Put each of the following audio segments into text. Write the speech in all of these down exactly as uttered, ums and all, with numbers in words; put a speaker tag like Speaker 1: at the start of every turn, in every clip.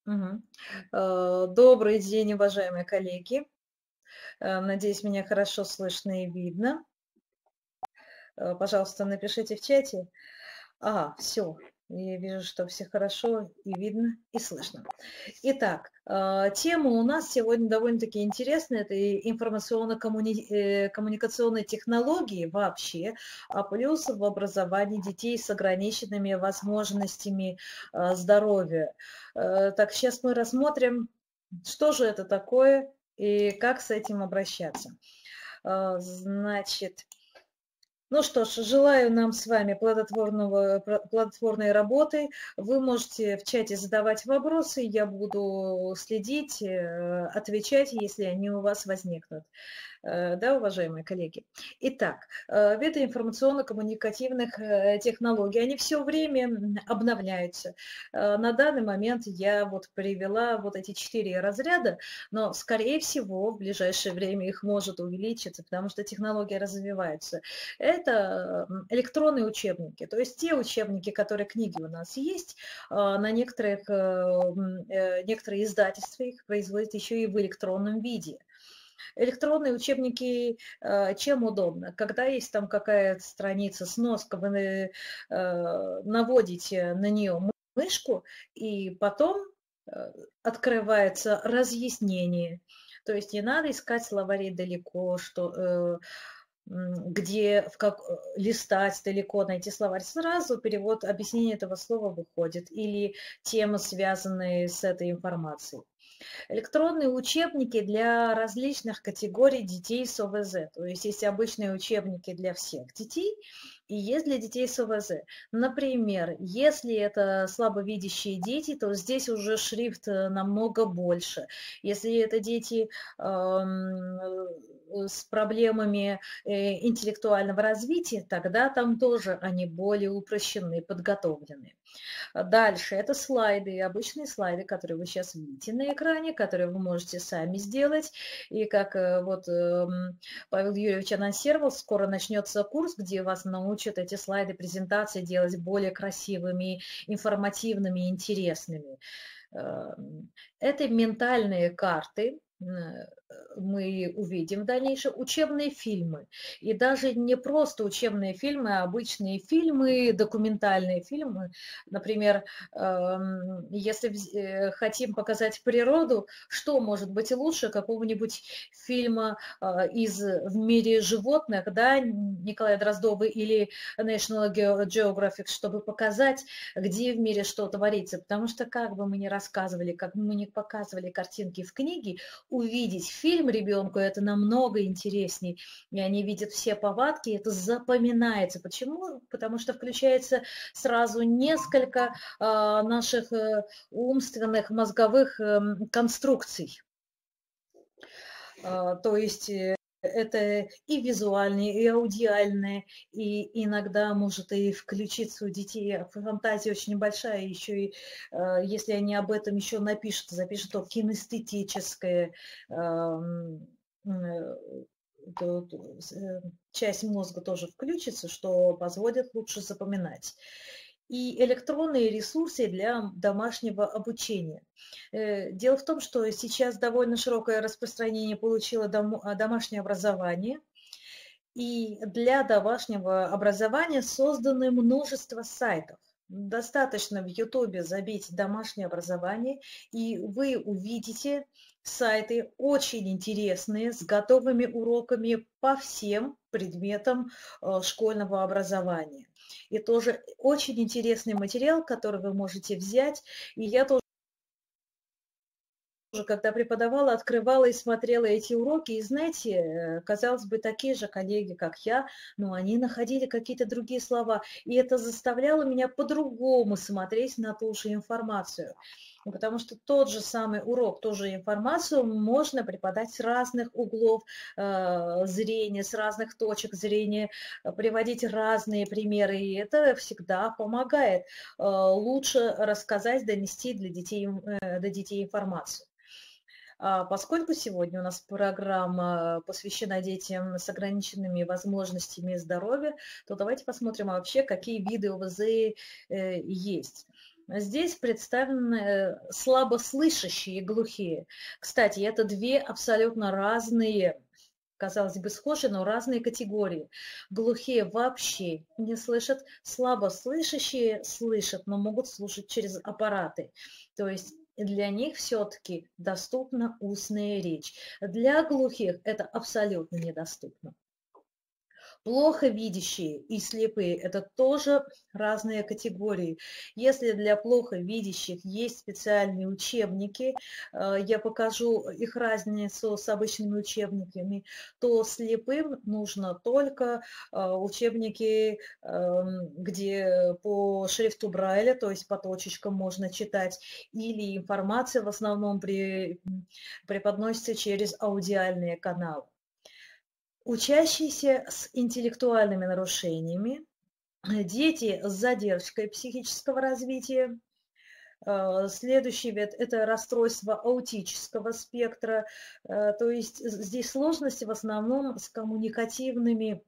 Speaker 1: Мгм. Э, Добрый день, уважаемые коллеги. Э, Надеюсь, меня хорошо слышно и видно. Э, Пожалуйста, напишите в чате. Ага, все. Я вижу, что все хорошо и видно, и слышно. Итак, э, тема у нас сегодня довольно-таки интересная. Это и информационно-коммуникационные технологии вообще, а плюс в образовании детей с ограниченными возможностями э, здоровья. Э, Так, сейчас мы рассмотрим, что же это такое и как с этим обращаться. Э, Значит, ну что ж, желаю нам с вами плодотворного, про- плодотворной работы. Вы можете в чате задавать вопросы, я буду следить, э, отвечать, если они у вас возникнут. Э, Да, уважаемые коллеги? Итак, э, виды информационно-коммуникативных э, технологий, они все время м, обновляются. Э, На данный момент я вот привела вот эти четыре разряда, но, скорее всего, в ближайшее время их может увеличиться, потому что технологии развиваются. Это м, электронные учебники, то есть те учебники, которые книги у нас есть, а, на некоторых, э, м, э, некоторые издательства их производят еще и в электронном виде. Электронные учебники, э, чем удобно? Когда есть там какая-то страница, сноска, вы э, э, наводите на нее мышку, и потом э, открывается разъяснение. То есть не надо искать словари далеко, что, э, м, где, в как, э, листать далеко, найти словарь. Сразу перевод, объяснение этого слова выходит, или темы, связанные с этой информацией. Электронные учебники для различных категорий детей с ОВЗ. То есть есть обычные учебники для всех детей и есть для детей с ОВЗ. Например, если это слабовидящие дети, то здесь уже шрифт э, намного больше. Если это дети эм, э, с проблемами э, интеллектуального развития, тогда там тоже они более упрощены, подготовлены. А Дальше это слайды, обычные слайды, которые вы сейчас видите на экране, которые вы можете сами сделать. И как э, вот эм, Павел Юрьевич анонсировал, скоро начнется курс, где вас научат эти слайды, презентации делать более красивыми, информативными, интересными. Эм, Это ментальные карты, э, мы увидим в дальнейшем, учебные фильмы. И даже не просто учебные фильмы, а обычные фильмы, документальные фильмы. Например, эм, если вз- э, хотим показать природу, что может быть лучше какого-нибудь фильма э, из «В мире животных», да, Николая Дроздова или National Geo- Geographic, чтобы показать, где в мире что творится. Потому что как бы мы ни рассказывали, как бы мы ни показывали картинки в книге, увидеть фильм ребенку это намного интереснее. И они видят все повадки, и это запоминается. Почему? Потому что включается сразу несколько а, наших э, умственных, мозговых эм, конструкций. А, То есть э, это и визуальное, и аудиальное, и иногда может и включиться у детей фантазия очень большая, еще и э, если они об этом еще напишут, запишут, то кинестетическое, ам, э, то- то с- э, часть мозга тоже включится, что позволит лучше запоминать. И электронные ресурсы для домашнего обучения. Э, Дело в том, что сейчас довольно широкое распространение получило домо- а, домашнее образование, и для домашнего образования созданы множество сайтов. Достаточно в Ютубе забить «домашнее образование», и вы увидите сайты очень интересные, с готовыми уроками по всем предметам э, школьного образования. И тоже очень интересный материал, который вы можете взять. И я тоже тоже, когда преподавала, открывала и смотрела эти уроки, и знаете, э, казалось бы, такие же коллеги, как я, но они находили какие-то другие слова, и это заставляло меня по-другому смотреть на ту же информацию. Ну, Потому что тот же самый урок, ту же информацию можно преподать с разных углов э, зрения, с разных точек зрения, э, приводить разные примеры, и это всегда помогает э, лучше рассказать, донести для детей, э, до детей информацию. А, Поскольку сегодня у нас программа посвящена детям с ограниченными возможностями здоровья, то давайте посмотрим а вообще, какие виды ОВЗ э, есть. Здесь представлены слабослышащие и глухие. Кстати, это две абсолютно разные, казалось бы, схожие, но разные категории. Глухие вообще не слышат, слабослышащие слышат, но могут слушать через аппараты. То есть для них все-таки доступна устная речь. Для глухих это абсолютно недоступно. Плохо видящие и слепые – это тоже разные категории. Если для плохо видящих есть специальные учебники, я покажу их разницу с обычными учебниками, то слепым нужно только учебники, где по шрифту Брайля, то есть по точечкам можно читать, или информация в основном при, преподносится через аудиальные каналы. Учащиеся с интеллектуальными нарушениями, дети с задержкой психического развития. Следующий вид – это расстройство аутического спектра, то есть здесь сложности в основном с коммуникативными,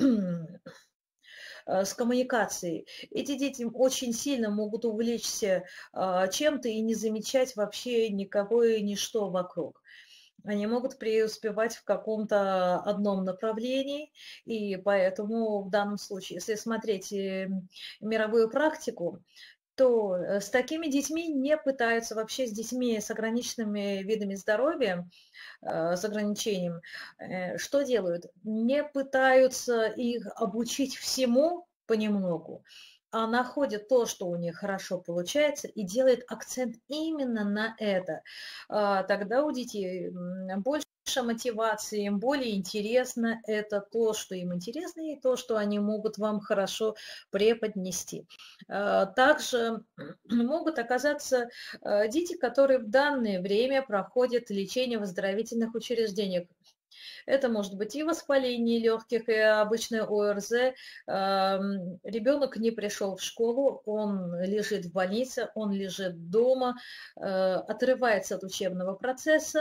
Speaker 1: с коммуникацией. Эти дети очень сильно могут увлечься чем-то и не замечать вообще никакое ничто вокруг. Они могут преуспевать в каком-то одном направлении, и поэтому в данном случае, если смотреть мировую практику, то с такими детьми не пытаются, вообще с детьми с ограниченными видами здоровья, с ограничением, что делают? Не пытаются их обучить всему понемногу, а находят то, что у них хорошо получается, и делают акцент именно на это. Тогда у детей больше мотивации, им более интересно это то, что им интересно, и то, что они могут вам хорошо преподнести. Также могут оказаться дети, которые в данное время проходят лечение в оздоровительных учреждениях. Это может быть и воспаление легких, и обычное ОРЗ. Ребенок не пришел в школу, он лежит в больнице, он лежит дома, отрывается от учебного процесса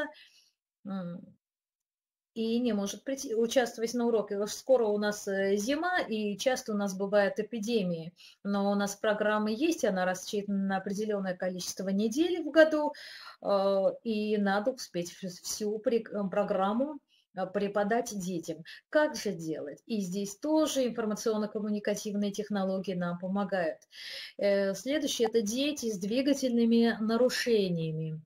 Speaker 1: и не может прийти, участвовать на уроке. Скоро у нас зима, и часто у нас бывают эпидемии, но у нас программа есть, она рассчитана на определенное количество недель в году, и надо успеть всю программу преподать детям. Как же делать? И здесь тоже информационно-коммуникативные технологии нам помогают. Следующее – это дети с двигательными нарушениями,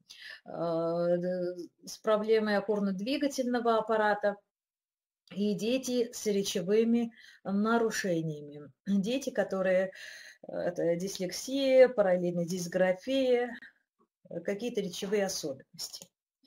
Speaker 1: с проблемой опорно-двигательного аппарата и дети с речевыми нарушениями. Дети, которые – это дислексия, параллельная дисграфия, какие-то речевые особенности.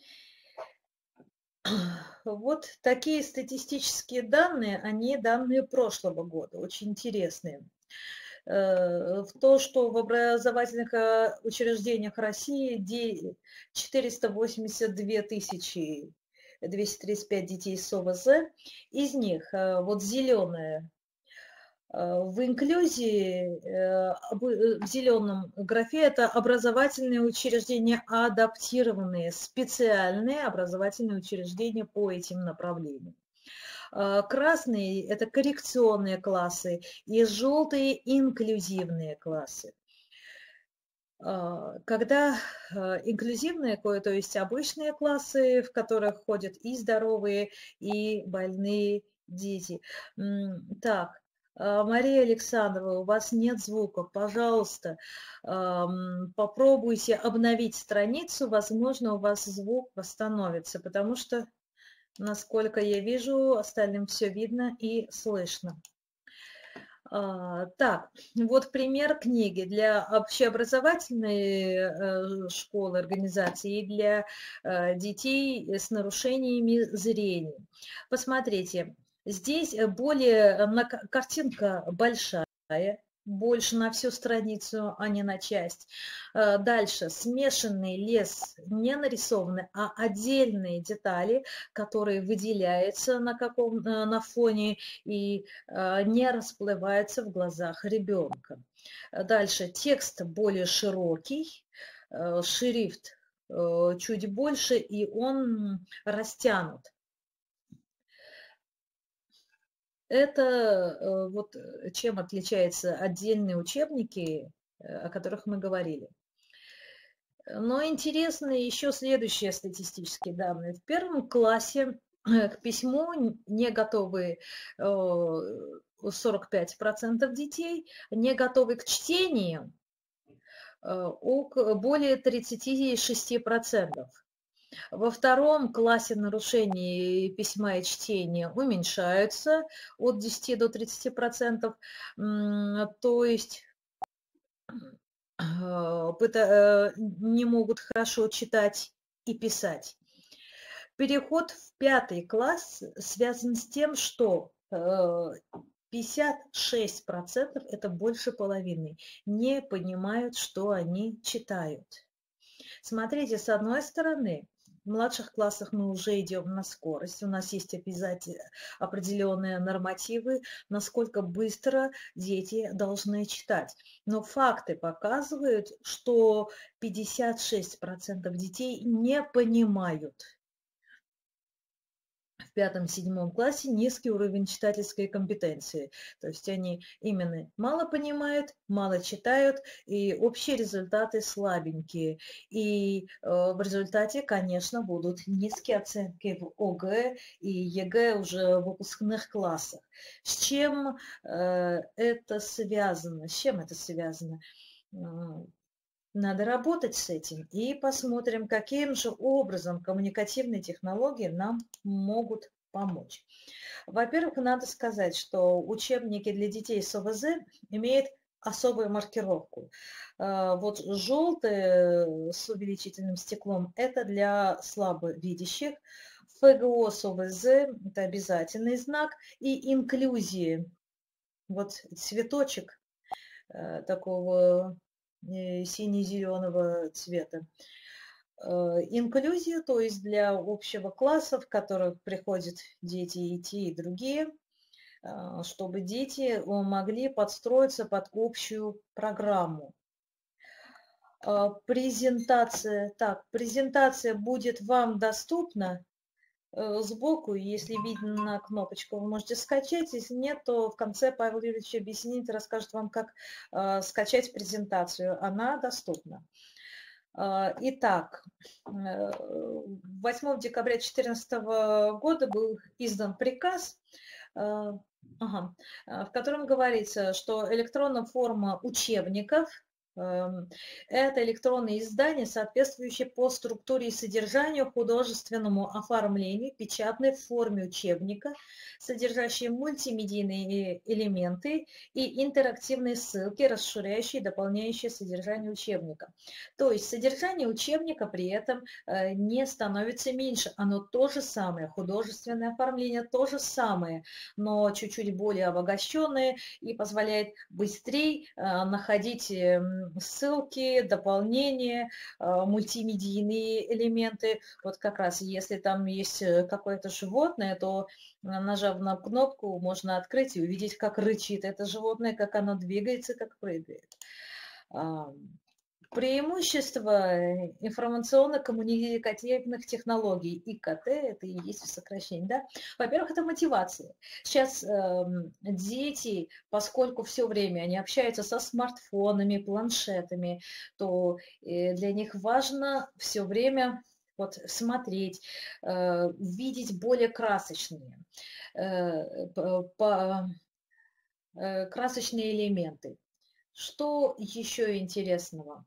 Speaker 1: Вот такие статистические данные, они данные прошлого года, очень интересные. В то, что в образовательных учреждениях России четыреста восемьдесят две тысячи двести тридцать пять детей с ОВЗ, из них вот зеленая в инклюзии, в зеленом графе это образовательные учреждения адаптированные, специальные образовательные учреждения по этим направлениям. Красные – это коррекционные классы, и желтые – инклюзивные классы. Когда инклюзивные, то есть обычные классы, в которых ходят и здоровые, и больные дети. Так, Мария Александровна, у вас нет звука, пожалуйста, попробуйте обновить страницу, возможно, у вас звук восстановится, потому что, насколько я вижу, остальным все видно и слышно. Так, вот пример книги для общеобразовательной школы, организации и для детей с нарушениями зрения. Посмотрите, здесь более, картинка большая, больше на всю страницу, а не на часть. Дальше, смешанный лес не нарисованы, а отдельные детали, которые выделяются на, каком, на фоне и не расплываются в глазах ребенка. Дальше, текст более широкий, шрифт чуть больше, и он растянут. Это вот чем отличаются отдельные учебники о которых мы говорили. Но интересны еще следующие статистические данные. В первом классе к письму не готовы сорок пять процентов детей, не готовы к чтению более тридцать шесть процентов. Во втором классе нарушений письма и чтения уменьшаются от десяти до тридцати процентов, то есть не могут хорошо читать и писать. Переход в пятый класс связан с тем, что пятьдесят шесть процентов, это больше половины, не понимают, что они читают. Смотрите, с одной стороны, в младших классах мы уже идем на скорость, у нас есть обязательно определенные нормативы, насколько быстро дети должны читать. Но факты показывают, что пятьдесят шесть процентов детей не понимают. В пятом-седьмом классе низкий уровень читательской компетенции. То есть они именно мало понимают, мало читают, и общие результаты слабенькие. И э, в результате, конечно, будут низкие оценки в ОГЭ и ЕГЭ уже в выпускных классах. С чем э, это связано? С чем это связано? Надо работать с этим и посмотрим, каким же образом коммуникативные технологии нам могут помочь. Во-первых, надо сказать, что учебники для детей с ОВЗ имеют особую маркировку. Вот желтый с увеличительным стеклом – это для слабовидящих, ФГО с ОВЗ – это обязательный знак, и инклюзии, вот цветочек такого сине-зеленого цвета. Инклюзия, то есть для общего класса, в который приходят дети и те, и другие, чтобы дети могли подстроиться под общую программу. Презентация. Так, презентация будет вам доступна сбоку, если видно кнопочку, вы можете скачать, если нет, то в конце Павел Юрьевич объяснит, расскажет вам, как э, скачать презентацию, она доступна. Э, итак, э, восьмого декабря две тысячи четырнадцатого года был издан приказ, э, ага, в котором говорится, что электронная форма учебников – это электронные издания, соответствующие по структуре и содержанию художественному оформлению, печатной форме учебника, содержащие мультимедийные элементы и интерактивные ссылки, расширяющие и дополняющие содержание учебника. То есть содержание учебника при этом не становится меньше, оно то же самое, художественное оформление то же самое, но чуть-чуть более обогащенное и позволяет быстрее находить ссылки, дополнения, мультимедийные элементы. Вот как раз если там есть какое-то животное, то, нажав на кнопку, можно открыть и увидеть, как рычит это животное, как оно двигается, как прыгает. Преимущество информационно-коммуникативных технологий, ИКТ, это и есть сокращение, да? Во-первых, это мотивация. Сейчас э, дети, поскольку все время они общаются со смартфонами, планшетами, то э, для них важно все время вот, смотреть, э, видеть более красочные, э, по, э, красочные элементы. Что еще интересного?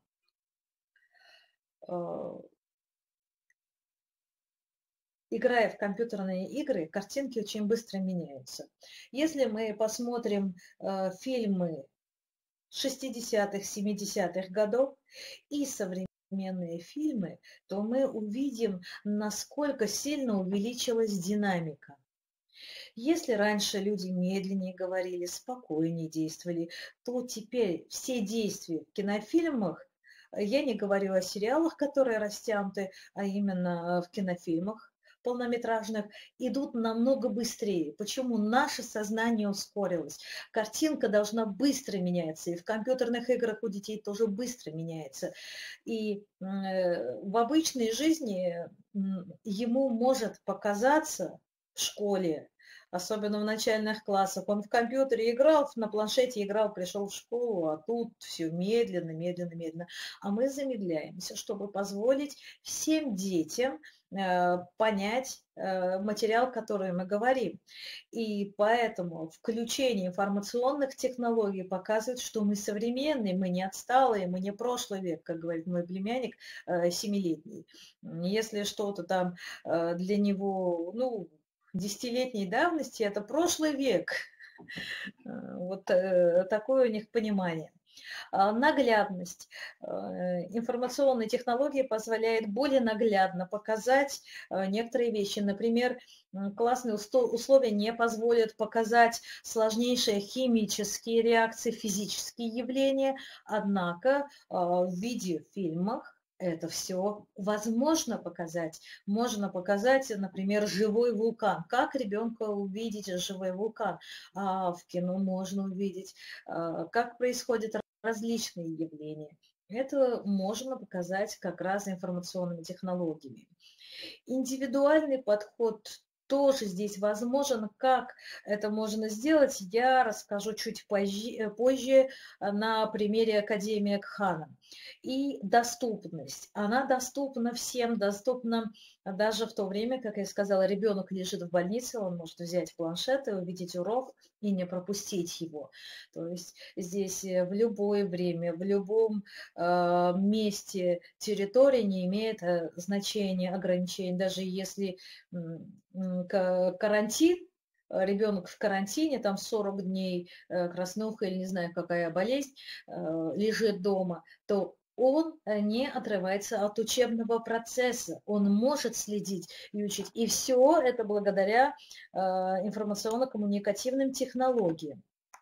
Speaker 1: Играя в компьютерные игры, картинки очень быстро меняются. Если мы посмотрим э, фильмы шестидесятых, семидесятых годов и современные фильмы, то мы увидим, насколько сильно увеличилась динамика. Если раньше люди медленнее говорили, спокойнее действовали, то теперь все действия в кинофильмах, я не говорю о сериалах, которые растянуты, а именно в кинофильмах полнометражных, идут намного быстрее. Почему? Наше сознание ускорилось. Картинка должна быстро меняться, и в компьютерных играх у детей тоже быстро меняется. И в обычной жизни ему может показаться в школе, особенно в начальных классах. Он в компьютере играл, на планшете играл, пришел в школу, а тут все медленно, медленно, медленно. А мы замедляемся, чтобы позволить всем детям э, понять э, материал, который мы говорим. И поэтому включение информационных технологий показывает, что мы современные, мы не отсталые, мы не прошлый век, как говорит мой племянник, э, семилетний. Если что-то там э, для него, ну, десятилетней давности, это прошлый век. Вот э, такое у них понимание. А, Наглядность. Э, Информационные технологии позволяют более наглядно показать э, некоторые вещи. Например, м, классные усто- условия не позволят показать сложнейшие химические реакции, физические явления, однако э, в видеофильмах это все возможно показать. Можно показать, например, живой вулкан. Как ребенка увидеть живой вулкан? А в кино можно увидеть, а, как происходят различные явления. Это можно показать как раз информационными технологиями. Индивидуальный подход тоже здесь возможен. Как это можно сделать, я расскажу чуть позже, позже на примере Академии Кхана. И доступность. Она доступна всем, доступна даже в то время, как я сказала, ребенок лежит в больнице, он может взять планшет и увидеть урок и не пропустить его. То есть здесь в любое время, в любом э, месте территории не имеет э, значения, ограничений. Даже если карантин, ребенок в карантине, там сорок дней, краснуха или не знаю какая болезнь, лежит дома, то он не отрывается от учебного процесса, он может следить и учить. И все это благодаря информационно-коммуникативным технологиям.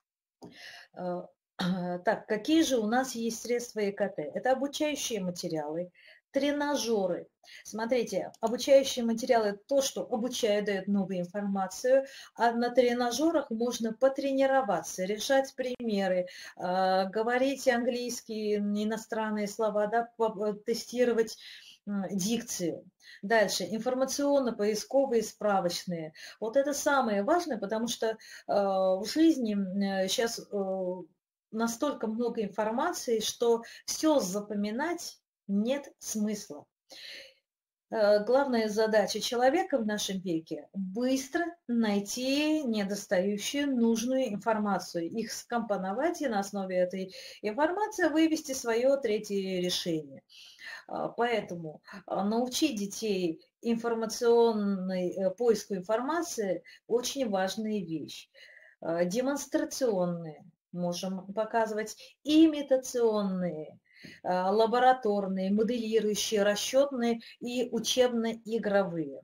Speaker 1: Так, какие же у нас есть средства ИКТ? Это обучающие материалы, тренажеры. Смотрите, обучающие материалы – это то, что обучает, дает новую информацию, а на тренажерах можно потренироваться, решать примеры, говорить английские, иностранные слова, да, тестировать дикцию. Дальше, информационно-поисковые справочные. Вот это самое важное, потому что в жизни сейчас настолько много информации, что все запоминать нет смысла. Главная задача человека в нашем веке – быстро найти недостающую нужную информацию, их скомпоновать и на основе этой информации вывести свое третье решение. Поэтому научить детей информационной поиску информации – очень важная вещь. Демонстрационные можем показывать, имитационные, лабораторные, моделирующие, расчетные и учебно-игровые.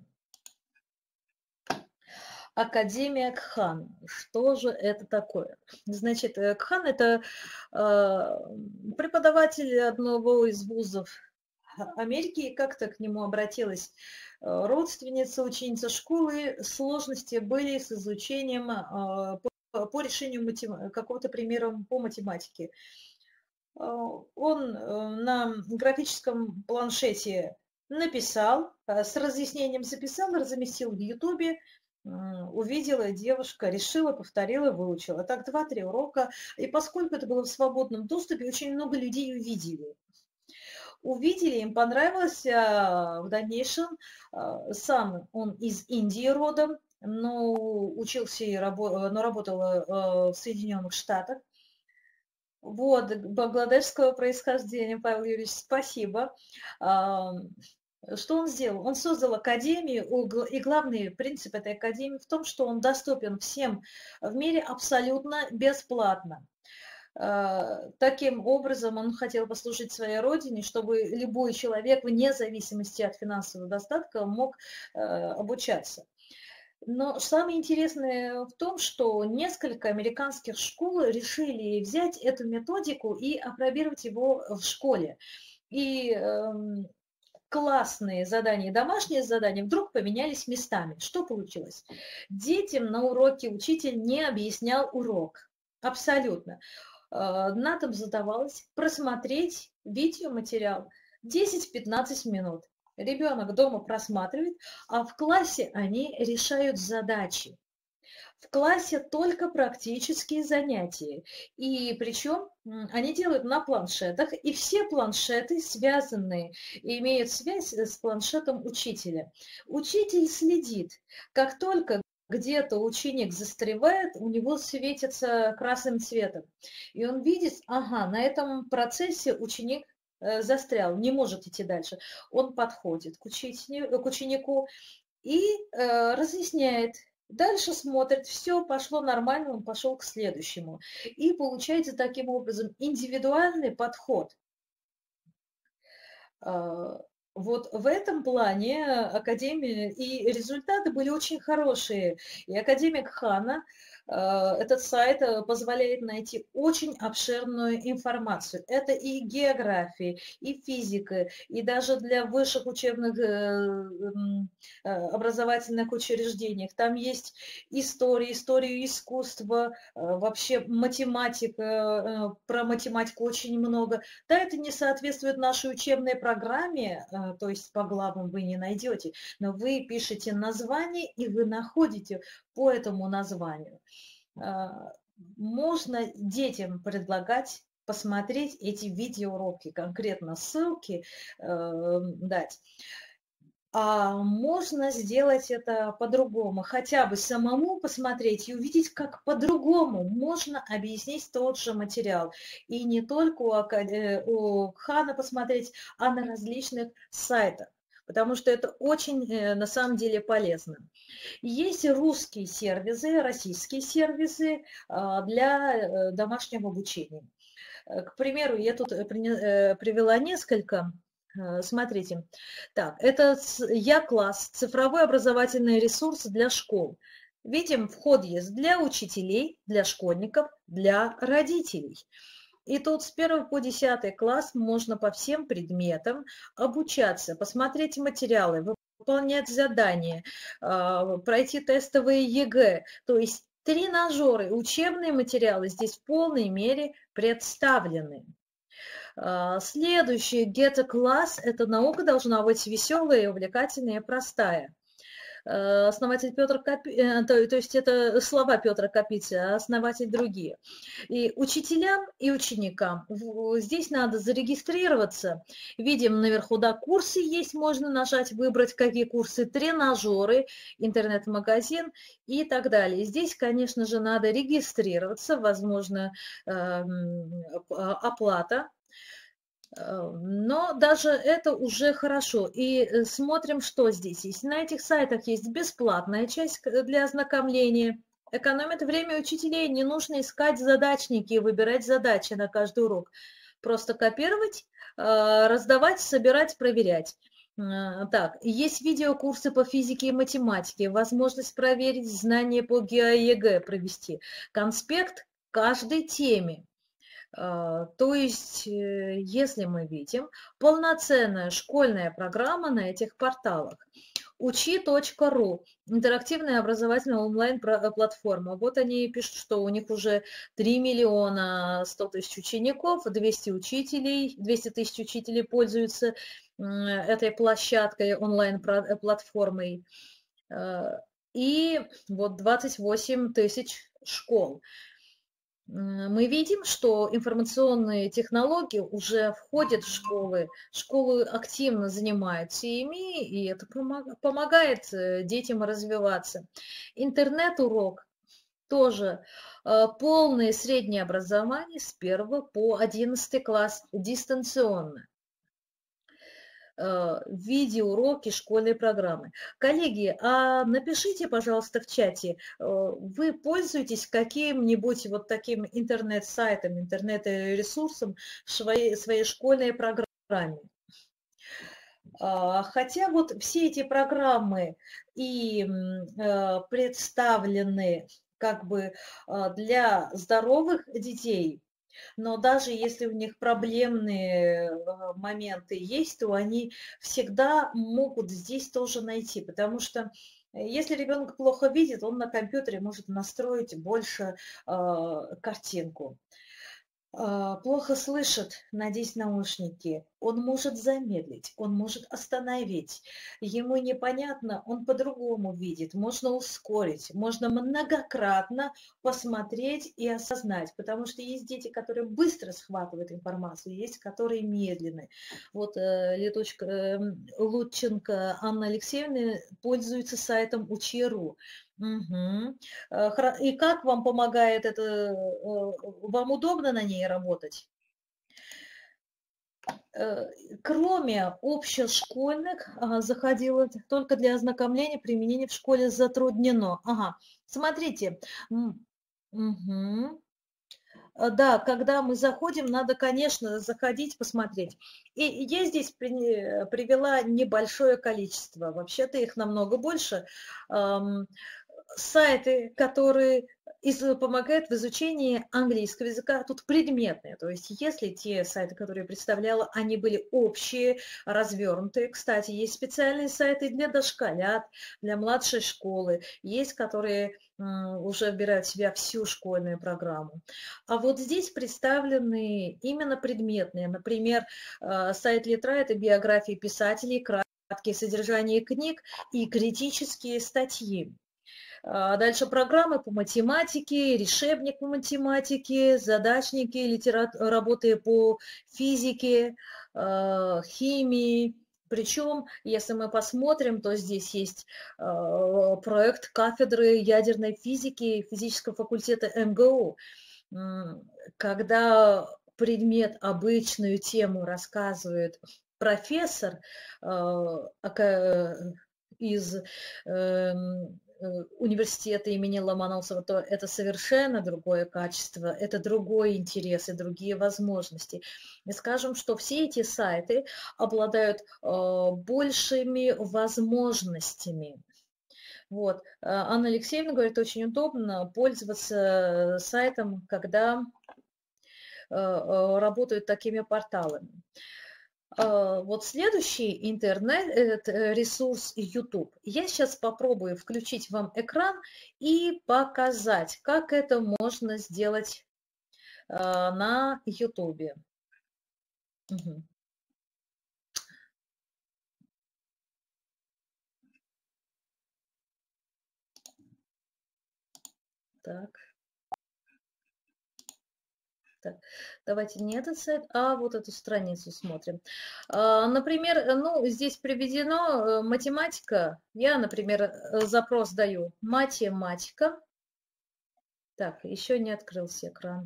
Speaker 1: Академия Кхан. Что же это такое? Значит, Кхан – это преподаватель одного из вузов Америки, и как-то к нему обратилась родственница, ученица школы. Сложности были с изучением по решению какого-то примера по математике. Он на графическом планшете написал, с разъяснением записал, разместил в Ютубе, увидела девушка, решила, повторила, выучила. Так два-три урока. И поскольку это было в свободном доступе, очень много людей увидели. Увидели, им понравилось. В дальнейшем сам он из Индии родом, но учился и работал, но работал в Соединенных Штатах. Вот, бангладешского происхождения, Павел Юрьевич, спасибо. Что он сделал? Он создал академию, и главный принцип этой академии в том, что он доступен всем в мире абсолютно бесплатно. Таким образом, он хотел послужить своей родине, чтобы любой человек, вне зависимости от финансового достатка, мог обучаться. Но самое интересное в том, что несколько американских школ решили взять эту методику и опробировать его в школе. И классные задания, домашние задания вдруг поменялись местами. Что получилось? Детям на уроке учитель не объяснял урок. Абсолютно. На том задавалось просмотреть видеоматериал десять-пятнадцать минут. Ребенок дома просматривает, а в классе они решают задачи. В классе только практические занятия, и причем они делают на планшетах, и все планшеты связаны, имеют связь с планшетом учителя. Учитель следит, как только где-то ученик застревает, у него светится красным цветом, и он видит, ага, на этом процессе ученик застрял, не может идти дальше. Он подходит к, учителю, к ученику и э, разъясняет. Дальше смотрит, все пошло нормально, он пошел к следующему. И получается таким образом индивидуальный подход. Вот в этом плане Академия, и результаты были очень хорошие. И Академик Хана, этот сайт позволяет найти очень обширную информацию. Это и география, и физика, и даже для высших учебных образовательных учреждений. Там есть история, история искусства, вообще математика, про математику очень много. Да, это не соответствует нашей учебной программе, то есть по главам вы не найдете, но вы пишете название, и вы находите по этому названию. Можно детям предлагать посмотреть эти видеоуроки, конкретно ссылки дать. А можно сделать это по-другому, хотя бы самому посмотреть и увидеть, как по-другому можно объяснить тот же материал. И не только у, у Хана посмотреть, а на различных сайтах, потому что это очень на самом деле полезно. Есть русские сервисы, российские сервисы для домашнего обучения. К примеру, я тут привела несколько. Смотрите, так, это Я-класс, цифровой образовательный ресурс для школ. Видим, вход есть для учителей, для школьников, для родителей. И тут с первого по десятый класс можно по всем предметам обучаться, посмотреть материалы, выполнять задания, пройти тестовые ЕГЭ. То есть тренажеры, учебные материалы здесь в полной мере представлены. Следующий Get-A-Class – это наука должна быть веселая, увлекательная и простая. Основатель Петр Капи... то, то есть это слова Петра Капицы, а основатель другие. И учителям и ученикам здесь надо зарегистрироваться. Видим наверху, да, курсы есть, можно нажать, выбрать, какие курсы, тренажеры, интернет-магазин и так далее. Здесь, конечно же, надо регистрироваться, возможно, оплата. Но даже это уже хорошо. И смотрим, что здесь есть. На этих сайтах есть бесплатная часть для ознакомления. Экономит время учителей. Не нужно искать задачники и выбирать задачи на каждый урок. Просто копировать, раздавать, собирать, проверять. Так, есть видеокурсы по физике и математике. Возможность проверить знания по ГеоЕГЭ провести. Конспект каждой теме. То есть, если мы видим, полноценная школьная программа на этих порталах. учи точка ру, интерактивная образовательная онлайн-платформа. Вот они пишут, что у них уже три миллиона сто тысяч учеников, двести учителей, двести тысяч учителей пользуются этой площадкой, онлайн-платформой. И вот двадцать восемь тысяч школ. Мы видим, что информационные технологии уже входят в школы, школы активно занимаются ими, и это помогает детям развиваться. Интернет-урок тоже полное среднее образование с первого по одиннадцатый класс дистанционно. Видеоуроки школьной программы. Коллеги, а напишите, пожалуйста, в чате, вы пользуетесь каким-нибудь вот таким интернет-сайтом, интернет-ресурсом в своей, своей школьной программе? Хотя вот все эти программы и представлены как бы для здоровых детей, но даже если у них проблемные моменты есть, то они всегда могут здесь тоже найти, потому что если ребенок плохо видит, он на компьютере может настроить больше э, картинку. А, Плохо слышит, надеть наушники. Он может замедлить, он может остановить. Ему непонятно, он по-другому видит. Можно ускорить, можно многократно посмотреть и осознать. Потому что есть дети, которые быстро схватывают информацию, есть, которые медленные. Вот э, летучка, э, Лутченко Анна Алексеевна пользуется сайтом Учи.ру. Мгм. Э, хра- И как вам помогает это? э, Вам удобно на ней работать? Э, Кроме общешкольных, ага, заходила только для ознакомления, применение в школе затруднено. Ага, смотрите. м, мгм. Э, Да, когда мы заходим, надо, конечно, заходить, посмотреть. И я здесь при- привела небольшое количество, вообще-то их намного больше. Ам, Сайты, которые из помогают в изучении английского языка, тут предметные. То есть если те сайты, которые я представляла, они были общие, развернутые. Кстати, есть специальные сайты для дошколят, для младшей школы. Есть, которые м, уже вбирают в себя всю школьную программу. А вот здесь представлены именно предметные. Например, э, сайт Литра– это биографии писателей, краткие содержания книг и критические статьи. А дальше программы по математике, решебник по математике, задачники, литерат... работы по физике, э, химии. Причем, если мы посмотрим, то здесь есть э, проект кафедры ядерной физики физического факультета эм гэ у, когда предмет, обычную тему рассказывает профессор э, из эм, э, университета имени Ломоносова, то это совершенно другое качество, это другой интерес и другие возможности. И скажем, что все эти сайты обладают э, большими возможностями. Вот. Э, Анна Алексеевна говорит, очень удобно пользоваться сайтом, когда э, э, работают такими порталами. Э, Вот следующий интернет-ресурс YouTube. Я сейчас попробую включить вам экран и показать, как это можно сделать э, на YouTube. Мгм. Так, так, давайте не этот сайт, а вот эту страницу смотрим. А, Например, э, ну, здесь приведено э, математика. Я, например, э, запрос даю математика. Так, еще не открылся экран.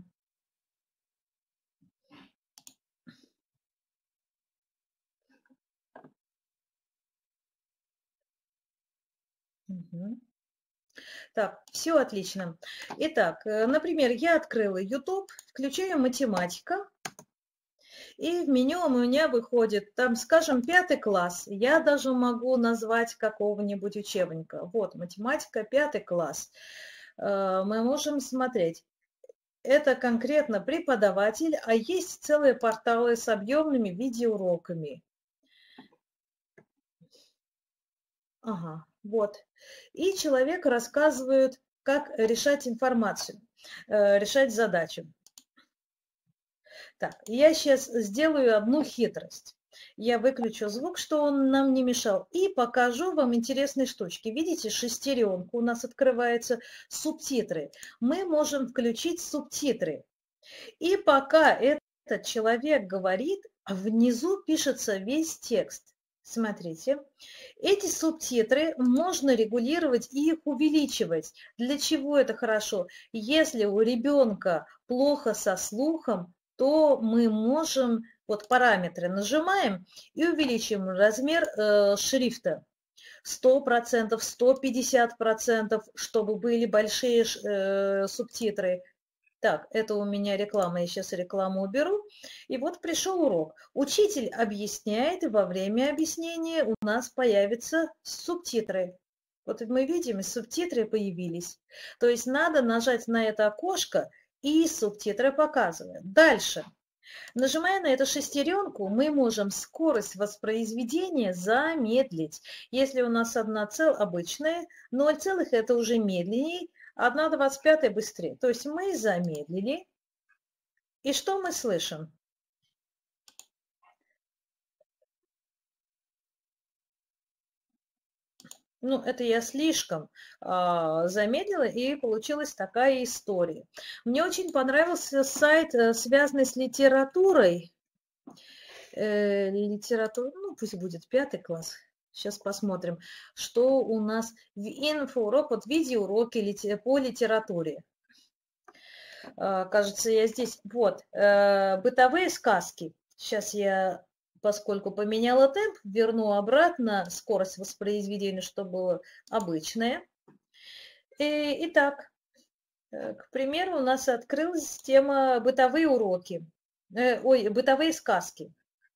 Speaker 1: Мгм. Так, все отлично. Итак, э, например, я открыла YouTube, включаю математика, и в меню у меня выходит, там, скажем, пятый класс. Я даже могу назвать какого-нибудь учебника. Вот, математика, пятый класс. Э, Мы можем смотреть. Это конкретно преподаватель, а есть целые порталы с объемными видеоуроками. Ага, вот. И человек рассказывает, как решать информацию, э, решать задачу. Так, я сейчас сделаю одну хитрость. Я выключу звук, что он нам не мешал, и покажу вам интересные штучки. Видите, шестеренка у нас открывается, субтитры. Мы можем включить субтитры. И пока этот человек говорит, внизу пишется весь текст. Смотрите, эти субтитры можно регулировать и их увеличивать. Для чего это хорошо? Если у ребенка плохо со слухом, то мы можем, вот параметры нажимаем и увеличим размер э, шрифта. сто процентов, сто пятьдесят процентов, чтобы были большие э, субтитры. Так, это у меня реклама, я сейчас рекламу уберу. И вот пришел урок. Учитель объясняет, и во время объяснения у нас появятся субтитры. Вот мы видим, субтитры появились. То есть надо нажать на это окошко, и субтитры показывают. Дальше. Нажимая на эту шестеренку, мы можем скорость воспроизведения замедлить. Если у нас одна целая обычная, ноль целых это уже медленнее, одна двадцать пятая быстрее. То есть мы замедлили И что мы слышим? Ну, это я слишком а, замедлила, и получилась такая история. Мне очень понравился сайт, э, связанный с литературой. Э, литература, ну, пусть будет пятый класс. Сейчас посмотрим, что у нас в инфоурок, вот видеоуроки лите- по литературе. А, кажется, я здесь. Вот, э, бытовые сказки. Сейчас я, поскольку поменяла темп, верну обратно скорость воспроизведения, чтобы было обычное. И, итак, э, к примеру, у нас открылась тема бытовые уроки. Э, ой, бытовые сказки.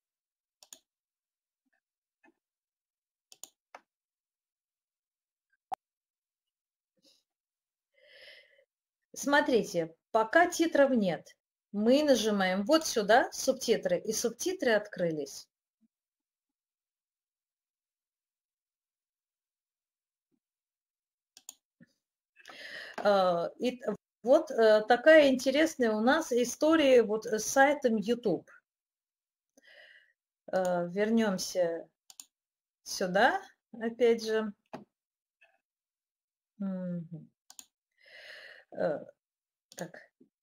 Speaker 1: Смотрите, пока титров нет, мы нажимаем вот сюда, субтитры, и субтитры открылись. А, И вот э, такая интересная у нас история вот с сайтом YouTube. Э, Вернемся сюда, опять же. Мгм. Э, Так.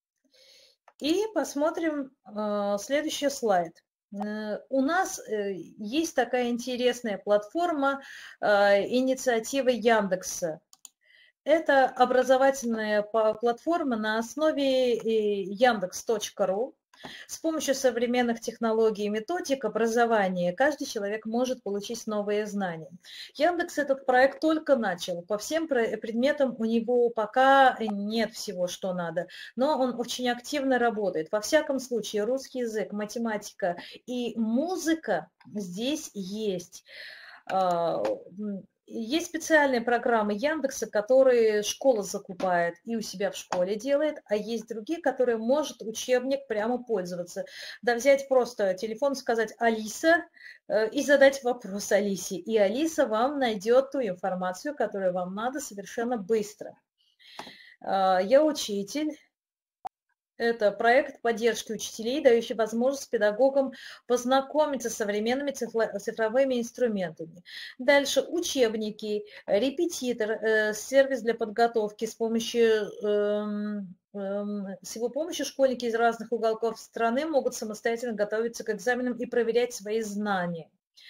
Speaker 1: И посмотрим э, следующий слайд. Э, У нас э, есть такая интересная платформа, э, инициатива Яндекса. Это образовательная па- платформа на основе яндекс точка ру. С помощью современных технологий и методик образования каждый человек может получить новые знания. Яндекс этот проект только начал. По всем про- предметам у него пока нет всего, что надо, но он очень активно работает. Во всяком случае, русский язык, математика и музыка здесь есть. А, м, Есть специальные программы Яндекса, которые школа закупает и у себя в школе делает, а есть другие, которые может учебник прямо пользоваться. Да, взять просто телефон, сказать «Алиса» э, и задать вопрос Алисе. И Алиса вам найдет ту информацию, которую вам надо совершенно быстро. А, Я учитель. Это проект поддержки учителей, дающий возможность педагогам познакомиться с современными цифровыми инструментами. Дальше учебники, репетитор, э, сервис для подготовки. С помощью, эм, эм, с его помощью школьники из разных уголков страны могут самостоятельно готовиться к экзаменам и проверять свои знания.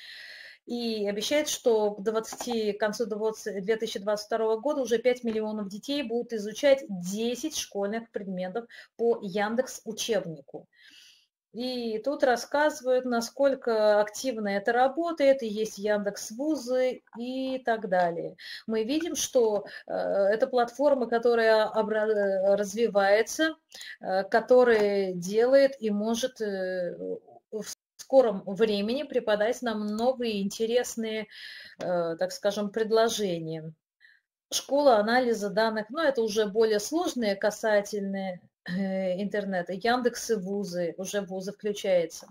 Speaker 1: И обещает, что к двадцати, к концу две тысячи двадцать второго года уже пять миллионов детей будут изучать десять школьных предметов по Яндекс учебнику. И тут рассказывают, насколько активно это работает, и есть Яндекс Вузы и так далее. Мы видим, что э, это платформа, которая обра- развивается, э, которая делает и может э, в скором времени преподать нам новые интересные, э, так скажем, предложения. Школа анализа данных, но это уже более сложные касательные э, интернета. Яндексы, вузы, уже вузы включается.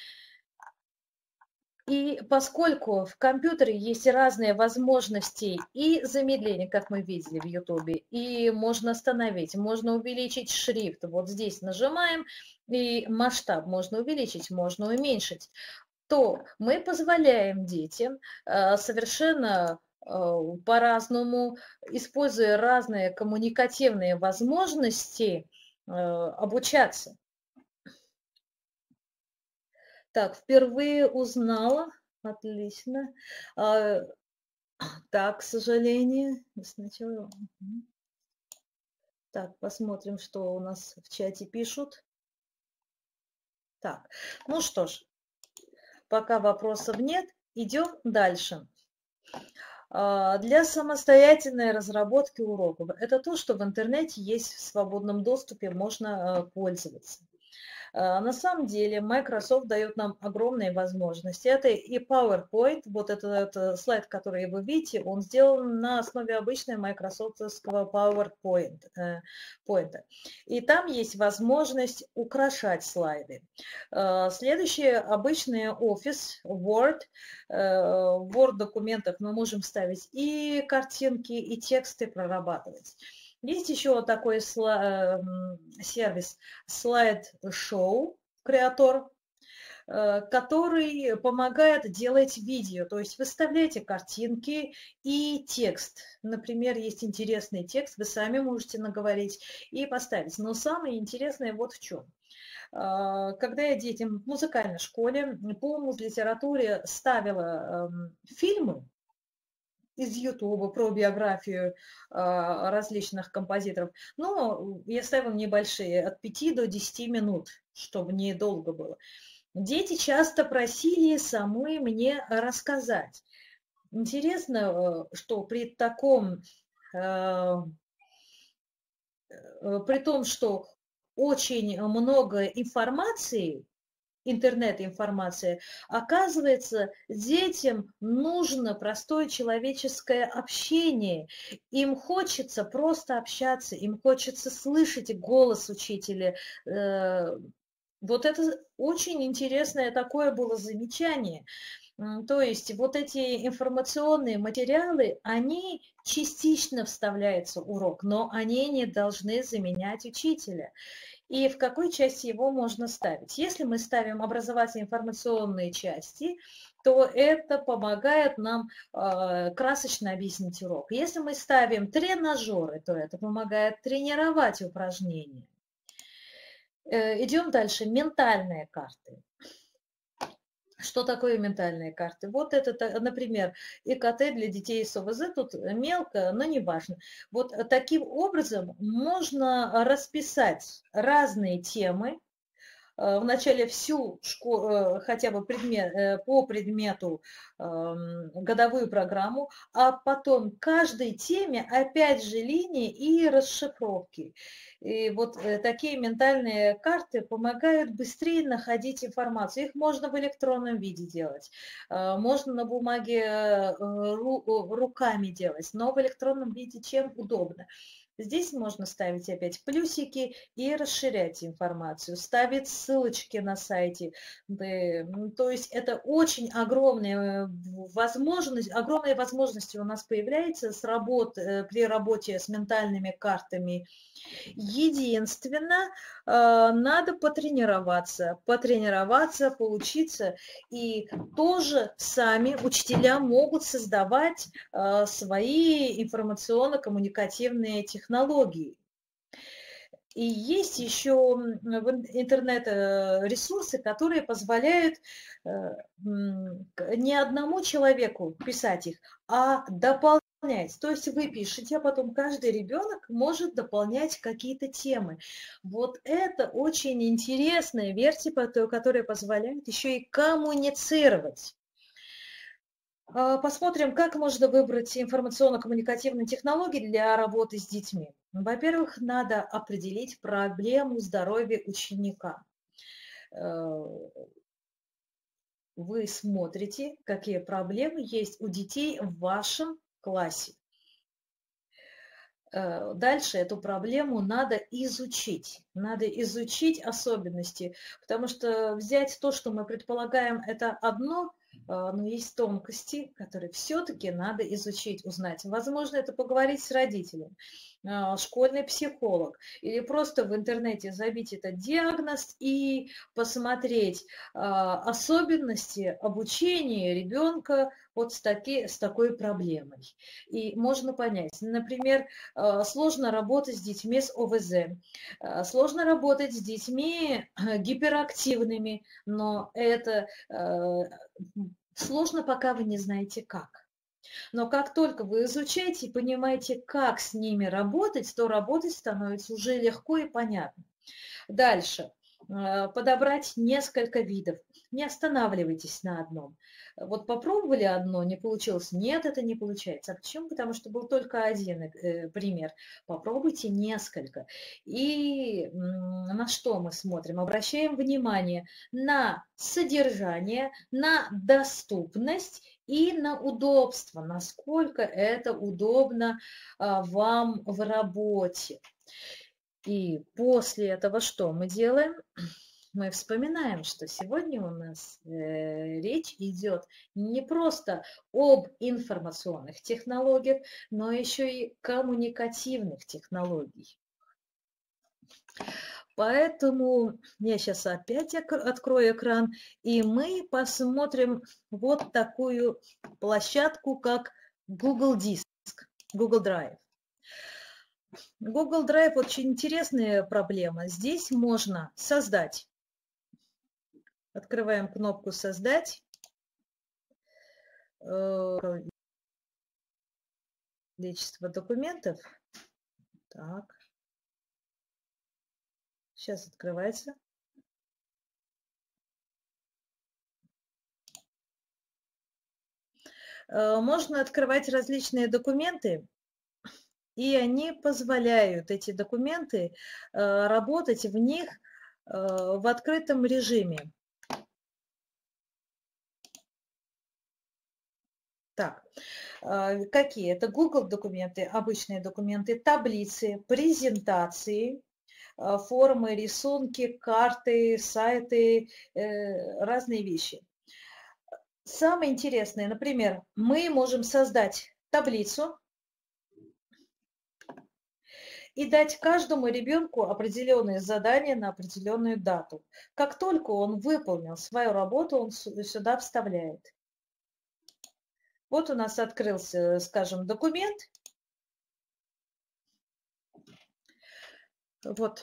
Speaker 1: И поскольку в компьютере есть разные возможности и замедления, как мы видели в Ютубе, и можно остановить, можно увеличить шрифт. Вот здесь нажимаем, и масштаб можно увеличить, можно уменьшить. То мы позволяем детям э, совершенно э, по-разному, используя разные коммуникативные возможности, э, обучаться. Так, впервые узнала. Отлично. А, Так, к сожалению, сначала. Мгм. Так, посмотрим, что у нас в чате пишут. Так, ну что ж, пока вопросов нет, идем дальше. А, Для самостоятельной разработки уроков. Это то, что в интернете есть в свободном доступе, можно э, пользоваться. А, На самом деле Microsoft дает нам огромные возможности. Это и PowerPoint, вот этот, этот слайд, который вы видите, он сделан на основе обычной майкрософтовского PowerPoint. э, point. И там есть возможность украшать слайды. А, Следующее, обычный офис, Word. Э, В Word документах мы можем ставить и картинки, и тексты прорабатывать. Есть еще такой сла- э, сервис SlideShow Creator, э, который помогает делать видео, то есть вы вставляете картинки и текст. Например, есть интересный текст, вы сами можете наговорить и поставить. Но самое интересное вот в чем. А, Когда я детям в музыкальной школе по муз-литературе ставила эм, фильмы из Ютуба про биографию а, различных композиторов, но я ставила небольшие, от пяти до десяти минут, чтобы недолго было. Дети часто просили самой мне рассказать. Интересно, э, что при таком, э, э, при том, что очень много информации, интернет-информации, оказывается, детям нужно простое человеческое общение. Им хочется просто общаться, им хочется слышать голос учителя. Э, Вот это очень интересное такое было замечание. М, То есть вот эти информационные материалы, они частично вставляются в урок, но они не должны заменять учителя. И в какой части его можно ставить? Если мы ставим образовательно-информационные части, то это помогает нам э, красочно объяснить урок. Если мы ставим тренажеры, то это помогает тренировать упражнения. Э, идем дальше. Ментальные карты. Что такое ментальные карты? Вот это, та- например, ИКТ для детей с ОВЗ, тут мелко, но не важно. Вот таким образом можно расписать разные темы, э, вначале всю школу, хотя бы предмет, э, по предмету эм, годовую программу, а потом каждой теме опять же линии и расшифровки. И вот э, такие ментальные карты помогают быстрее находить информацию. Их можно в электронном виде делать, э, можно на бумаге э, ру- руками делать, но в электронном виде чем удобно. Здесь можно ставить опять плюсики и расширять информацию, ставить ссылочки на сайте. Да, ну, То есть это очень огромная возможность, огромные возможности у нас появляется с работ, э, при работе с ментальными картами. Единственно, э, надо потренироваться, потренироваться, поучиться, и тоже сами учителя могут создавать э, свои информационно-коммуникативные технологии. И есть еще в интернет-ресурсы, которые позволяют э, м, к- не одному человеку писать их, а дополнять. То есть вы пишете, а потом каждый ребенок может дополнять какие-то темы. Вот это очень интересная версия, пото- которая позволяет еще и коммуницировать. А, Посмотрим, как можно выбрать информационно-коммуникативные технологии для работы с детьми. Во-первых, надо определить проблему здоровья ученика. Э, Вы смотрите, какие проблемы есть у детей в вашем классе. Э, Дальше эту проблему надо изучить. Надо изучить особенности, потому что взять то, что мы предполагаем, это одно, э, но есть тонкости, которые все-таки надо изучить, узнать. Возможно, это поговорить с родителем, э, школьный психолог, или просто в интернете забить этот диагноз и посмотреть э, особенности обучения ребенка вот с, таки, с такой проблемой. И можно понять, например, э, сложно работать с детьми с ОВЗ, э, сложно работать с детьми э, гиперактивными, но это э, сложно, пока вы не знаете как. Но как только вы изучаете и понимаете, как с ними работать, то работать становится уже легко и понятно. Дальше. Э, Подобрать несколько видов. Не останавливайтесь на одном. Вот попробовали одно, не получилось. Нет, это не получается. А почему? Потому что был только один э, пример. Попробуйте несколько. И м, на что мы смотрим? Обращаем внимание на содержание, на доступность и на удобство, насколько это удобно а, вам в работе. И после этого что мы делаем? мы вспоминаем, что сегодня у нас э, речь идет не просто об информационных технологиях, но еще и коммуникативных технологиях. Поэтому я сейчас опять открою экран, и мы посмотрим вот такую площадку, как Google Диск, Google Drive. Google Drive очень интересная проблема. Здесь можно создать. Открываем кнопку «Создать». Количество документов. Так. Сейчас открывается. Можно открывать различные документы, и они позволяют, эти документы, работать в них в открытом режиме. Так, какие? Это Google документы, обычные документы, таблицы, презентации, формы, рисунки, карты, сайты, разные вещи. Самое интересное, например, мы можем создать таблицу и дать каждому ребенку определенные задания на определенную дату. Как только он выполнил свою работу, он сюда вставляет. Вот у нас открылся, скажем, документ. Вот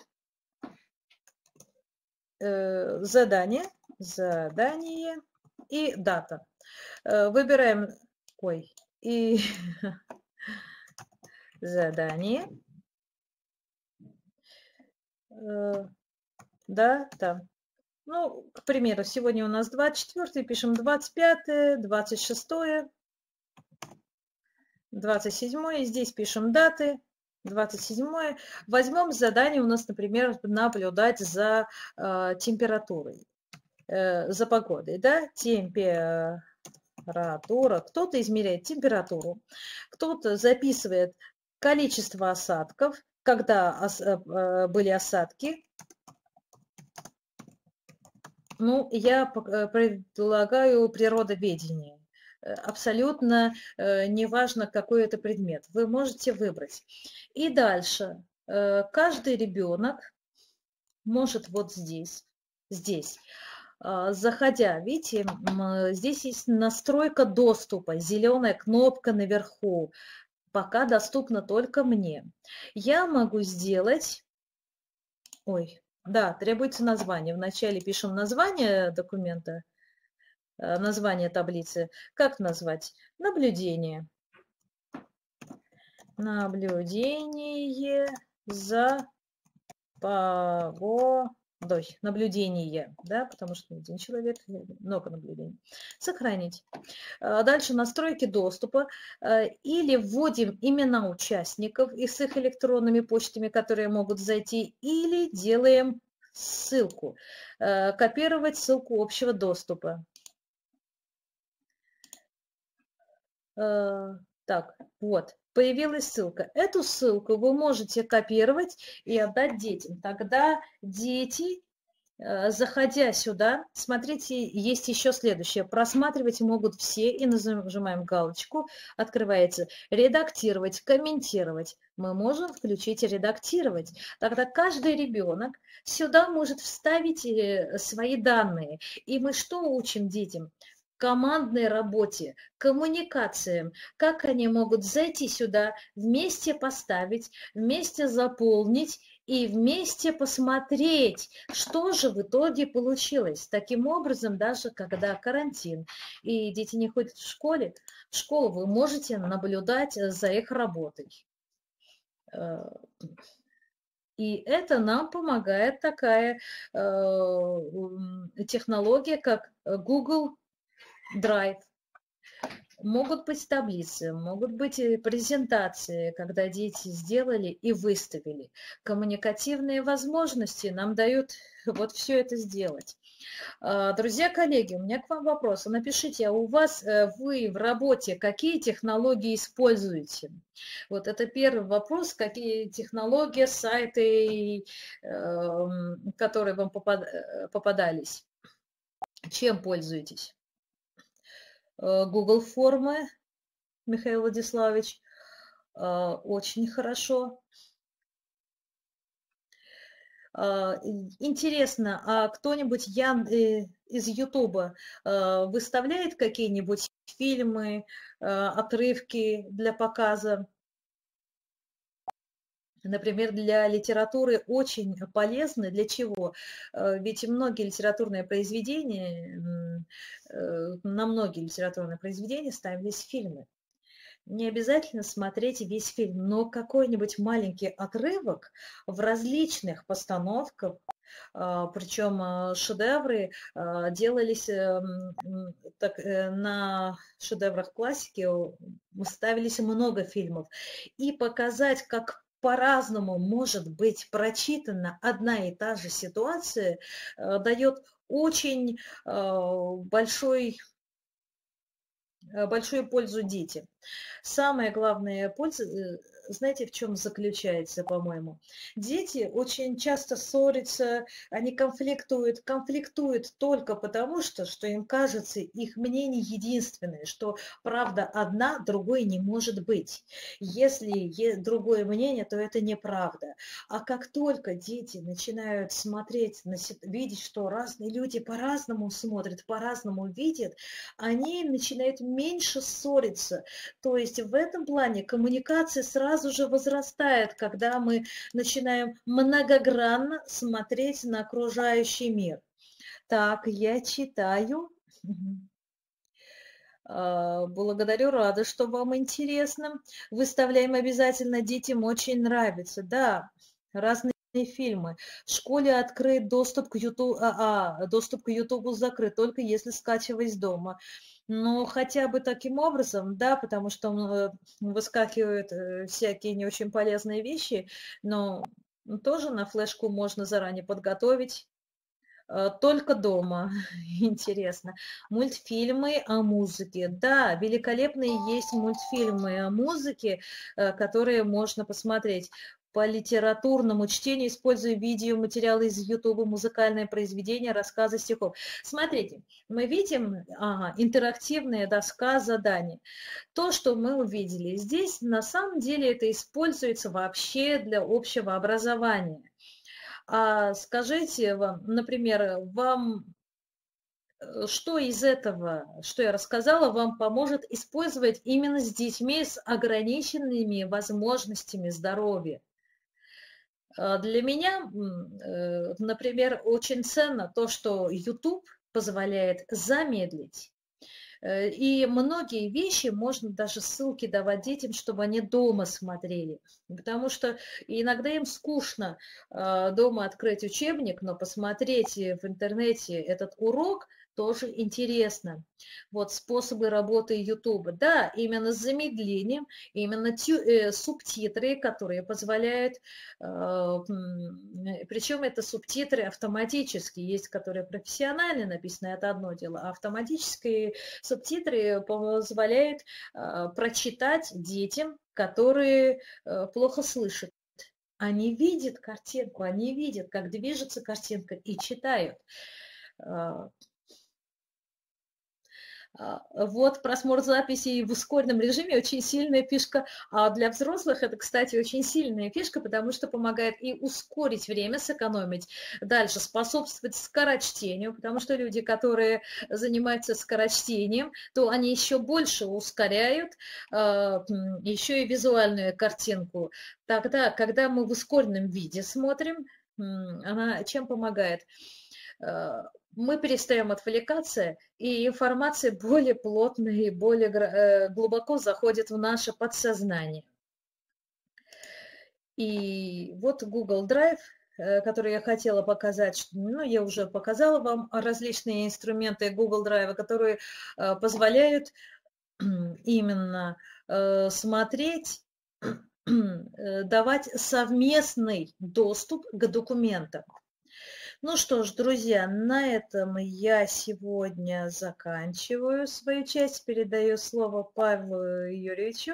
Speaker 1: э, задание, задание и дата. Э, выбираем, ой, и задание. Э, дата. Ну, к примеру, сегодня у нас двадцать четвёртое, пишем двадцать пятое, двадцать шестое. двадцать седьмое, здесь пишем даты, двадцать седьмое. Возьмем задание у нас, например, наблюдать за э, температурой, э, за погодой, да, температура. Кто-то измеряет температуру, кто-то записывает количество осадков, когда ос, э, были осадки. Ну, я предлагаю природоведение. Абсолютно э, неважно, какой это предмет. Вы можете выбрать. И дальше. Э, каждый ребенок может вот здесь, здесь, э, заходя, видите, э, здесь есть настройка доступа, зеленая кнопка наверху. Пока доступна только мне. Я могу сделать... Ой, да, требуется название. Вначале пишем название документа. Название таблицы. Как назвать? Наблюдение. Наблюдение за погодой. Наблюдение, да, потому что один человек, много наблюдений. Сохранить. Дальше настройки доступа. Или вводим имена участников и с их электронными почтами, которые могут зайти, или делаем ссылку. Копировать ссылку общего доступа. Так, вот, появилась ссылка. Эту ссылку вы можете копировать и отдать детям. Тогда дети, заходя сюда, смотрите, есть еще следующее. Просматривать могут все, и нажимаем галочку, открывается редактировать, комментировать. Мы можем включить редактировать. Тогда каждый ребенок сюда может вставить свои данные. И мы что учим детям? Командной работе, коммуникациям, как они могут зайти сюда, вместе поставить, вместе заполнить и вместе посмотреть, что же в итоге получилось. Таким образом, даже когда карантин и дети не ходят в школе, в школу вы можете наблюдать за их работой. И это нам помогает такая технология, как Google Drive. Могут быть таблицы, могут быть презентации, когда дети сделали и выставили. Коммуникативные возможности нам дают вот все это сделать. А, Друзья, коллеги, у меня к вам вопрос. Напишите, а у вас, э, вы в работе какие технологии используете? Вот это первый вопрос. Какие технологии, сайты, эм, которые вам попад- э, попадались? Чем пользуетесь? Э, Google формы, Михаил Владиславович, э, очень хорошо. А, и Интересно, а кто-нибудь Ян э, из "Ютуба" э, выставляет какие-нибудь фильмы, э, отрывки для показа? Например, для литературы очень полезны. Для чего? Э, Ведь многие литературные произведения, м, э, на многие литературные произведения ставились фильмы. Не обязательно смотреть весь фильм, но какой-нибудь маленький отрывок в различных постановках, а, причем а, шедевры а, делались эм, м, так, э, на шедеврах классики, о, ставились много фильмов. И показать, как по-разному может быть прочитана одна и та же ситуация, э, дает очень э, большой, э, большую пользу детям. Самая главная польза, э, знаете, в чем заключается, по-моему? Дети очень часто ссорятся, они конфликтуют, конфликтуют только потому, что, что им кажется, их мнение единственное, что правда одна, другой не может быть. Если есть другое мнение, то это неправда. А как только дети начинают смотреть, на си- видеть, что разные люди по-разному смотрят, по-разному видят, они начинают меньше ссориться, то есть в этом плане коммуникация сразу же возрастает, когда мы начинаем многогранно смотреть на окружающий мир. Так, я читаю. Мгм. А, Благодарю, рада, что вам интересно. Выставляем обязательно, детям очень нравится. Да, разные фильмы. В школе открыт доступ к YouTube, а, а, доступ к YouTube закрыт, только если скачивать с дома. Но хотя бы таким образом, да, потому что э, выскакивают э, всякие не очень полезные вещи, но тоже на флешку можно заранее подготовить. Э, Только дома. Интересно. Мультфильмы о музыке. Да, великолепные есть мультфильмы о музыке, э, которые можно посмотреть. По литературному чтению использую видеоматериалы из Ютуба, музыкальные произведения, рассказы стихов. Смотрите, мы видим ага, интерактивная доска заданий. То, что мы увидели здесь, на самом деле это используется вообще для общего образования. А скажите вам, например, вам э, что из этого, что я рассказала, вам поможет использовать именно с детьми с ограниченными возможностями здоровья? А Для меня, м, э, например, очень ценно то, что YouTube позволяет замедлить. Э, И многие вещи можно даже ссылки давать детям, чтобы они дома смотрели. Потому что иногда им скучно а, дома открыть учебник, но посмотреть э, в интернете этот урок тоже интересно. Вот способы работы YouTube. Да, именно с замедлением, именно тю- э, субтитры, которые позволяют, причем это субтитры автоматические, есть, которые профессионально написаны, это одно дело, а автоматические субтитры позволяют а, прочитать детям, которые а, плохо слышат. Они видят картинку, они видят, как движется картинка и читают. А, а, Вот просмотр записей в ускоренном режиме очень сильная фишка. А для взрослых это, кстати, очень сильная фишка, потому что помогает и ускорить время, сэкономить. Дальше способствовать скорочтению, потому что люди, которые занимаются скорочтением, то они еще больше ускоряют а, м, еще и визуальную картинку. Тогда, когда мы в ускоренном виде смотрим, м, она чем помогает? Э, Мы перестаем отвлекаться, и информация более плотно и более гра- э, глубоко заходит в наше подсознание. И вот Google Drive, э, который я хотела показать, что- ну, я уже показала вам различные инструменты Google Drive, которые э, позволяют именно э, смотреть, э, давать совместный доступ к документам. Ну что ж, друзья, на этом я сегодня заканчиваю свою часть. Передаю слово Павлу Юрьевичу.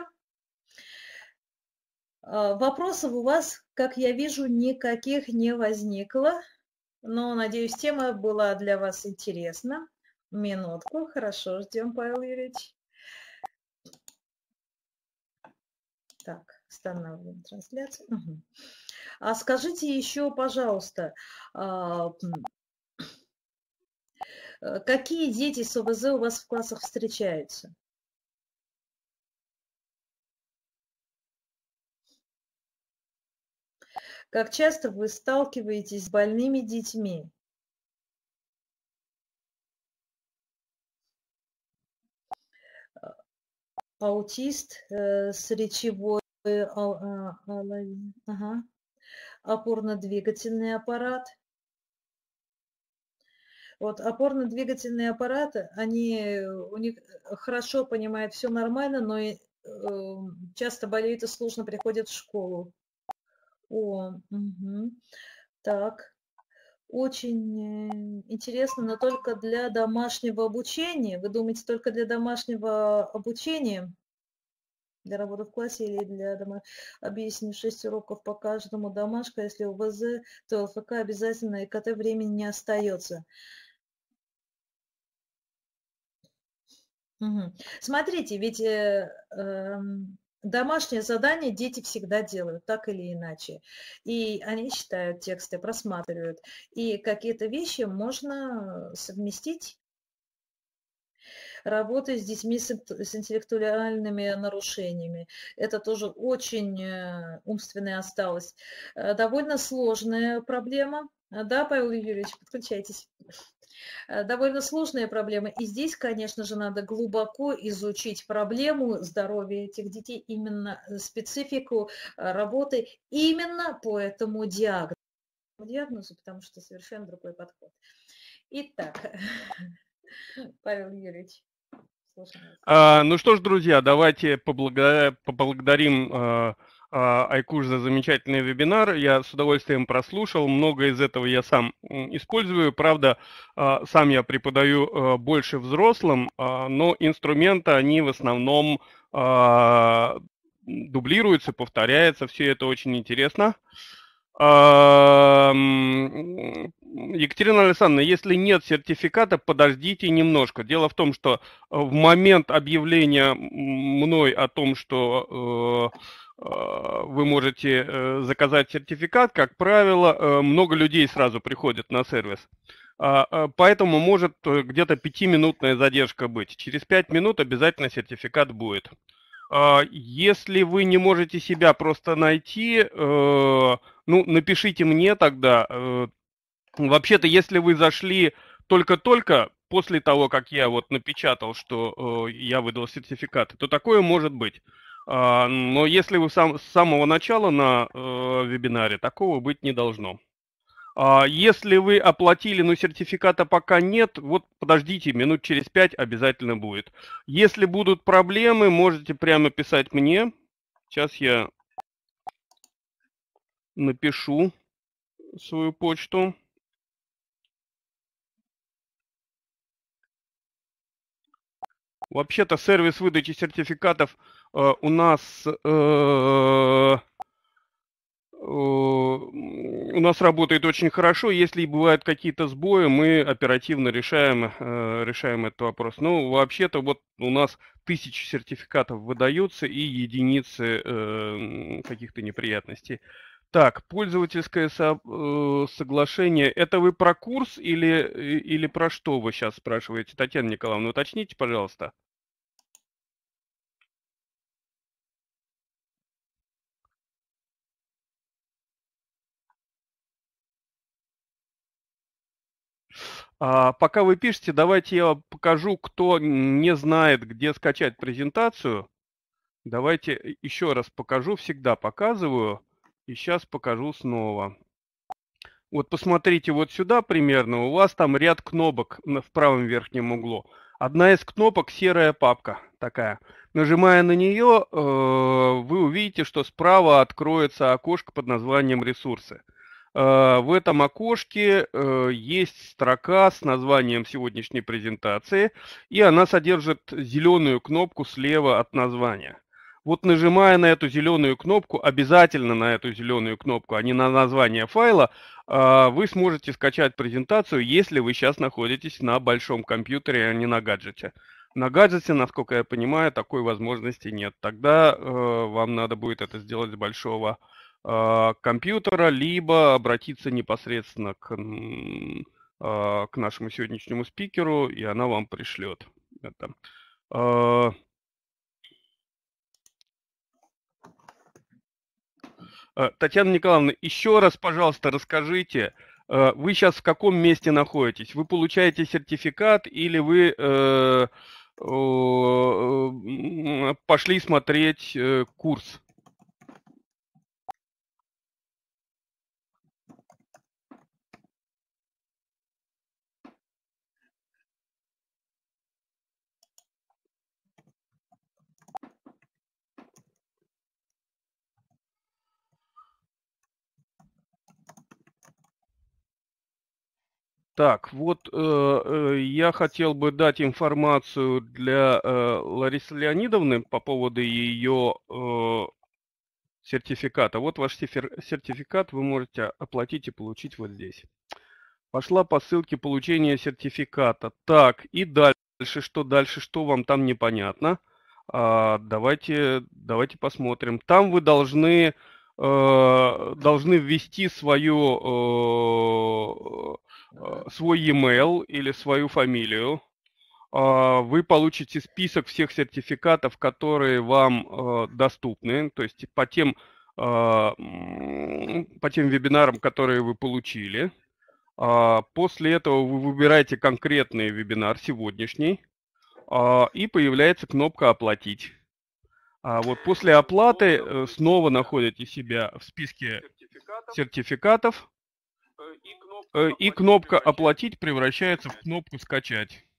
Speaker 1: А, Вопросов у вас, как я вижу, никаких не возникло. Но, надеюсь, тема была для вас интересна. Минутку, хорошо, ждем, Павел Юрьевич. Так, останавливаем трансляцию. Угу. А скажите еще, пожалуйста, а, какие дети с ОВЗ у вас в классах встречаются? Как часто вы сталкиваетесь с больными детьми? Аутист э, с речевой э, а, а, ага. Опорно-двигательный аппарат. Вот опорно-двигательные аппараты, они у них хорошо понимают все нормально, но и, э, часто болеют и сложно приходят в школу. О, угу. Так, очень э, интересно, но только для домашнего обучения. Вы думаете, только для домашнего обучения? Для работы в классе или для дома? Объясню, шесть уроков по каждому домашка. Если у ВЗ, то ЛФК обязательно, и КТ времени не остается. Угу. Смотрите, ведь э, э, домашнее задание дети всегда делают, так или иначе. И они читают тексты, просматривают. И какие-то вещи можно совместить. Работы с детьми с интеллектуальными нарушениями. Это тоже очень умственная осталась. Довольно сложная проблема. Да, Павел Юрьевич, подключайтесь. Довольно сложная проблема. И здесь, конечно же, надо глубоко изучить проблему здоровья этих детей, именно специфику работы именно по этому диагнозу, диагнозу, потому что совершенно другой подход. Итак, Павел Юрьевич.
Speaker 2: А, ну что ж, друзья, давайте поблагодарим, поблагодарим а, а, Айкуш за замечательный вебинар. Я с удовольствием прослушал. Много из этого я сам использую. Правда, а, сам я преподаю а, больше взрослым, а, но инструменты, они в основном а, дублируются, повторяются. Все это очень интересно. Екатерина Александровна, если нет сертификата, подождите немножко. Дело в том, что в момент объявления мной о том, что вы можете заказать сертификат, как правило, много людей сразу приходят на сервис. Поэтому может где-то пятиминутная задержка быть. Через пять минут обязательно сертификат будет. Если вы не можете себя просто найти, ну, напишите мне тогда. Вообще-то, если вы зашли только-только после того, как я вот напечатал, что я выдал сертификат, то такое может быть. Но если вы сам, с самого начала на вебинаре, такого быть не должно. Если вы оплатили, но сертификата пока нет, вот подождите, минут через пять обязательно будет. Если будут проблемы, можете прямо писать мне. Сейчас я напишу свою почту. Вообще-то сервис выдачи сертификатов э, у нас... Э, у нас работает очень хорошо. Если бывают какие-то сбои, мы оперативно решаем, решаем этот вопрос. Ну, вообще-то вот у нас тысячи сертификатов выдаются и единицы каких-то неприятностей. Так, пользовательское со- соглашение. Это вы про курс или, или про что вы сейчас спрашиваете? Татьяна Николаевна, уточните, пожалуйста. А, пока вы пишете, давайте я вам покажу, кто не знает, где скачать презентацию. Давайте еще раз покажу, всегда показываю. И сейчас покажу снова. Вот посмотрите вот сюда примерно, у вас там ряд кнопок в правом верхнем углу. Одна из кнопок серая папка такая. Нажимая на нее, вы увидите, что справа откроется окошко под названием «Ресурсы». В этом окошке есть строка с названием сегодняшней презентации, и она содержит зеленую кнопку слева от названия. Вот нажимая на эту зеленую кнопку, обязательно на эту зеленую кнопку, а не на название файла, вы сможете скачать презентацию, если вы сейчас находитесь на большом компьютере, а не на гаджете. На гаджете, насколько я понимаю, такой возможности нет. Тогда вам надо будет это сделать с большого компьютера, либо обратиться непосредственно к, к нашему сегодняшнему спикеру, и она вам пришлет это. Татьяна Николаевна, еще раз, пожалуйста, расскажите, вы сейчас в каком месте находитесь? Вы получаете сертификат или вы э, э, пошли смотреть э, курс? Так, вот э, э, я хотел бы дать информацию для э, Ларисы Леонидовны по поводу ее э, сертификата. Вот ваш сертификат вы можете оплатить и получить вот здесь. Пошла по ссылке получения сертификата. Так, и дальше, что дальше, что вам там непонятно? А, давайте, давайте посмотрим. Там вы должны, э, должны ввести свою... Э, свой e-mail или свою фамилию, вы получите список всех сертификатов, которые вам доступны, то есть по тем, по тем вебинарам, которые вы получили. После этого вы выбираете конкретный вебинар, сегодняшний, и появляется кнопка «Оплатить». А вот после оплаты снова находите себя в списке сертификатов, и кнопка «Оплатить» превращается в кнопку «Скачать».